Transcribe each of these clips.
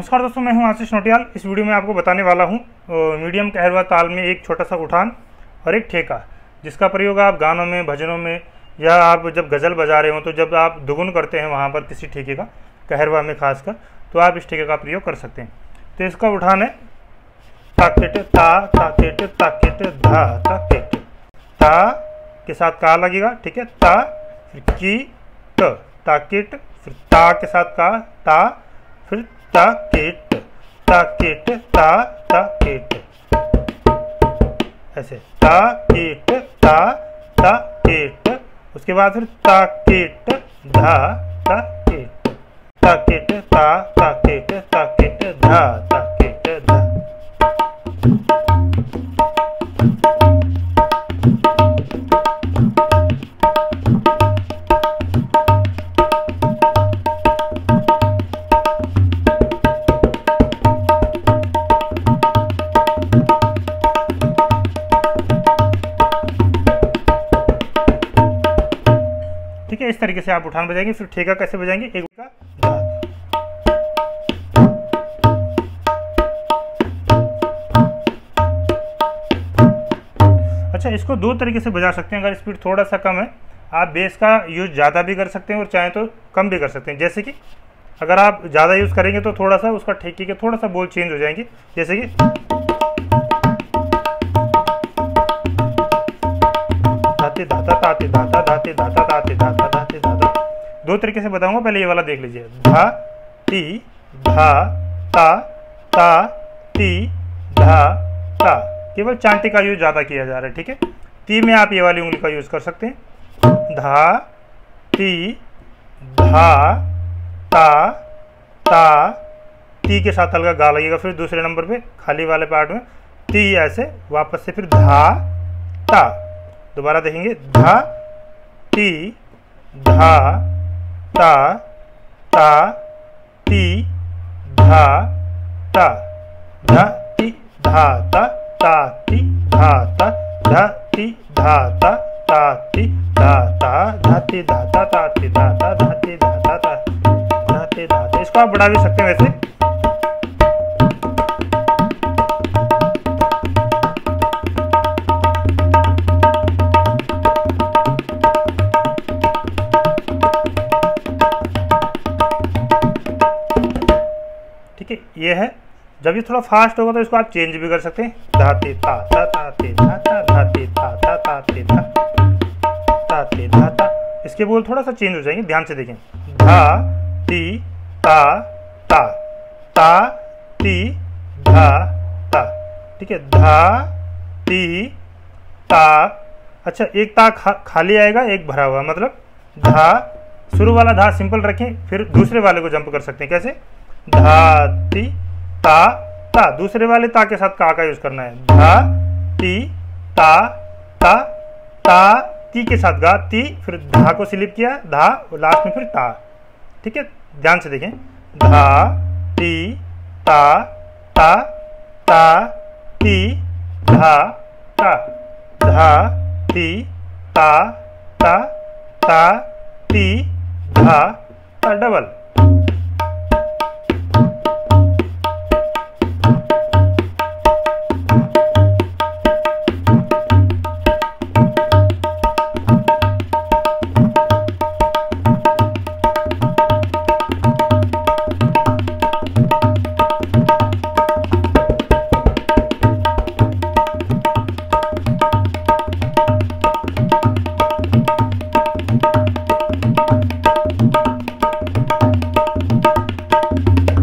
नमस्कार दोस्तों, मैं हूं आशीष नोटियाल। इस वीडियो में आपको बताने वाला हूं मीडियम कहरवा ताल में एक छोटा सा उठान और एक ठेका, जिसका प्रयोग आप गानों में, भजनों में, या आप जब गज़ल बजा रहे हो तो जब आप दुगुन करते हैं वहां पर किसी ठेके का, कहरवा में खासकर, तो आप इस ठेके का प्रयोग कर सकते हैं। तो इसका उठान है ताकेट ता ताकेट ताकेट धा ताकेट। ता के साथ का लगेगा, ठीक है। ता फिर की ट ताकेट, फिर ता के साथ का ता, फिर ताकेट ताकेट ता ताकेट, ऐसे ताकेट ता ताकेट। उसके बाद फिर ताकेट धा ताकेट, ताकेट ता ताकेट ताकेट धा ताकेट धा। ठीक है, इस तरीके से आप उठान बजाएंगे। फिर ठेका कैसे बजाएंगे, एक का अच्छा, इसको दो तरीके से बजा सकते हैं। अगर स्पीड थोड़ा सा कम है, आप बेस का यूज ज़्यादा भी कर सकते हैं और चाहे तो कम भी कर सकते हैं। जैसे कि अगर आप ज़्यादा यूज़ करेंगे तो थोड़ा सा उसका ठेके के थोड़ा सा बोल चेंज हो जाएंगे। जैसे कि धाते धाता ताते धाता धाते धाता ताते धाता धाते धाता। दो तरीके से बताऊंगा, पहले ये वाला देख लीजिए। धा ती धा ता ता ती धा ता। केवल चांटे का यूज ज़्यादा किया जा रहा है, ठीक है। ती में आप ये वाली उंगली का यूज कर सकते हैं। धा ती धा ता ता, ती के साथ हल्का गा लगेगा। फिर दूसरे नंबर पे खाली वाले पार्ट में ती, ऐसे वापस से फिर धा ता। दोबारा देखेंगे, धा ती धा ता ता ती धा ता, धा ती धा ता ता ती धा ता, धा ती धा ता ता ती धा ता, धा ती धा ता ता ती धा ता, धा ती धा ता ता धा ती धा ता। इसको आप बढ़ा भी सकते हैं वैसे। ठीक है, ये है। जब ये थोड़ा फास्ट होगा तो इसको आप चेंज भी कर सकते हैं। धाते ता ता ताते धा ता, धाते ता ता ताते धा ताते धा ता। इसके बोल थोड़ा सा चेंज हो जाएंगे, ध्यान से देखें। धा ती ता ता ता ती धा ता, ठीक है। धा ती ता। अच्छा, एक ता खाली आएगा, एक भरा हुआ, मतलब धा, शुरू वाला धा सिंपल रखें, फिर दूसरे वाले को जंप कर सकते हैं। कैसे, धा ती ता ता, दूसरे वाले ता के साथ का यूज करना है। धा ती ता ता ता, ती के साथ गा, ती, फिर धा को स्लिप किया, धा, लास्ट में फिर ता। ठीक है, ध्यान से देखें। धा ती ता ता ता ती धा ता, धा ती ता ता ता ती धा ता। डबल।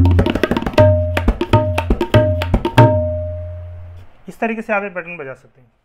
इस तरीके से आप ये पैटर्न बजा सकते हैं।